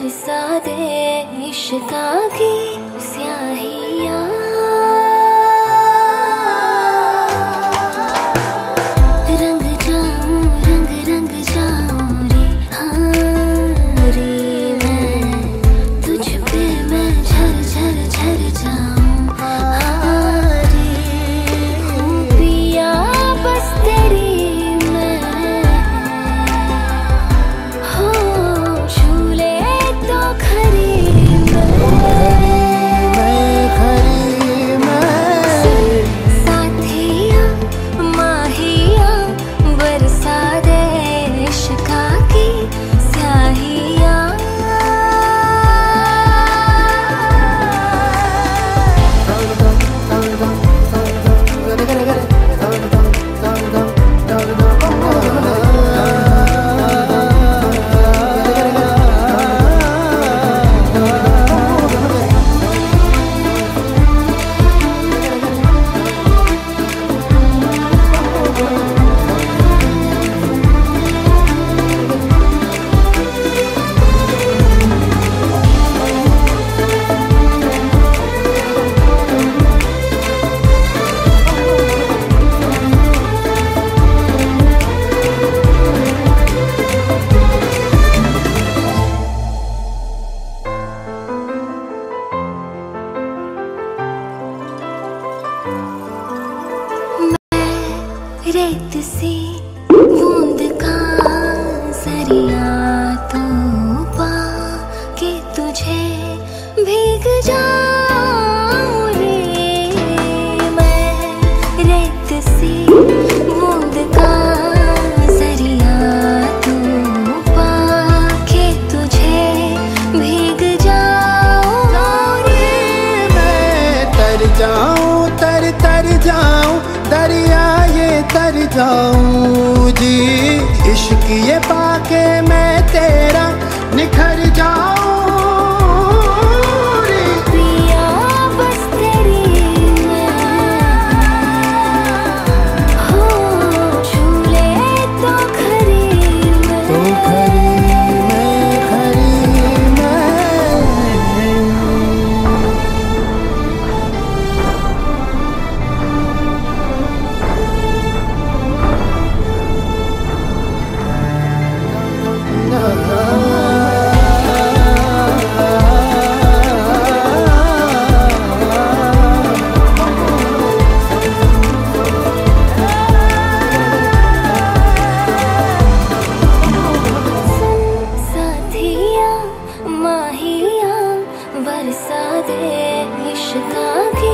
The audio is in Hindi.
बरसा दे इश्क़ा की स्याहियाँ। रंग जाऊं रंग रंग जाऊं रे हाँ रे मैं तुझ पे मैं झर झर झर जाऊं हाँ रे हूँ पिया बस तेरी मैं हो झूले तो खरी मैं खरी मैं साथिया माहिया बरसा दे इश्क़ा की स्याहियाँ। रेत सी बूंद का जरिया तो पा के तुझे भीग जाऊं रे मैं रेत सी बूंद का जरिया तो पा के तुझे भीग जाऊं रे मैं तर जाऊं तर तर जाऊं दरिया तर जाऊं जी इश्क ये पाके मैं तेरा निखर जाऊं रे पिया बस तेरी मैं हो झूले तो खरी मैं तो खरी मैं खरी मैं साथिया माहिया बरसा दे इश्क़ा की